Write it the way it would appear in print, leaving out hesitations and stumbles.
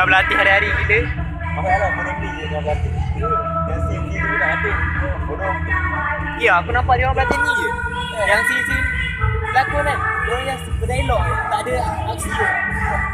berlatih hari-hari kita. Masalah bodoh ni je tengah berlatih. Yang sini tu dah habis. Bodoh. Ya, aku nampak dia orang berlatih ni je. Yang si lakon kan. Dia orang yang berdialog je. Tak ada aksi je.